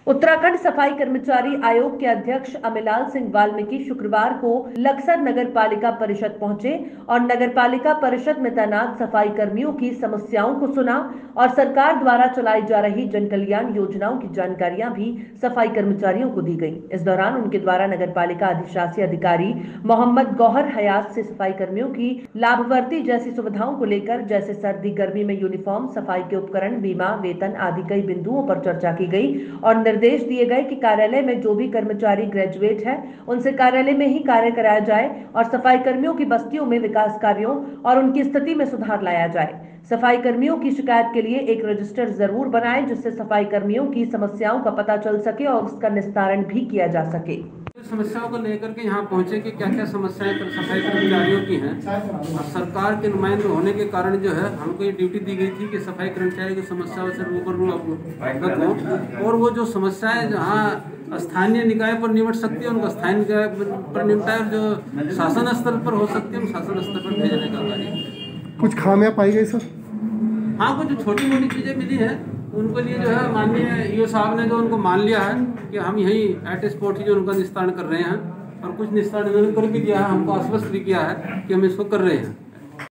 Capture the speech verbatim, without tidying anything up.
उत्तराखंड सफाई कर्मचारी आयोग के अध्यक्ष अमिलाल सिंह वाल्मीकि शुक्रवार को लक्सर नगर पालिका परिषद पहुंचे और नगर पालिका परिषद में तैनात सफाई कर्मियों की समस्याओं को सुना और सरकार द्वारा चलाई जा रही जन कल्याण योजनाओं की जानकारियां भी सफाई कर्मचारियों को दी गई। इस दौरान उनके द्वारा नगर पालिका अधिशासी अधिकारी मोहम्मद गौहर हयात से सफाई कर्मियों की लाभवर्ती जैसी सुविधाओं को लेकर, जैसे सर्दी गर्मी में यूनिफॉर्म, सफाई के उपकरण, बीमा, वेतन आदि कई बिंदुओं पर चर्चा की गई और निर्देश दिए गए कि कार्यालय में जो भी कर्मचारी ग्रेजुएट है उनसे कार्यालय में ही कार्य कराया जाए और सफाई कर्मियों की बस्तियों में विकास कार्यों और उनकी स्थिति में सुधार लाया जाए। सफाई कर्मियों की शिकायत के लिए एक रजिस्टर जरूर बनाएं जिससे सफाई कर्मियों की समस्याओं का पता चल सके और उसका निस्तारण भी किया जा सके। समस्याओं को लेकर के यहाँ पहुँचे कि क्या क्या समस्याएं सफाई कर्मचारियों की हैं और सरकार के नुमाइंदे होने के कारण जो है हमको ये ड्यूटी दी गई थी कि सफाई कर्मचारी की समस्याओं से रूबरू अवगत हों और वो जो समस्याएं जहाँ स्थानीय निकाय पर निपट सकती है उनको स्थानीय निकाय पर निपटाए और जो शासन स्तर पर हो सकती है शासन स्तर पर भेजने का कार्य। कुछ खामियां पाई गई सर? हाँ, कुछ छोटी मोटी चीज़ें मिली हैं उनके लिए जो है माननीय ईओ साहब ने जो उनको मान लिया है कि हम यही एट स्पॉट ही जो उनका निस्तारण कर रहे हैं और कुछ निस्तारण उन्होंने कर भी दिया है, हमको आश्वस्त भी किया है कि हम इसको कर रहे हैं।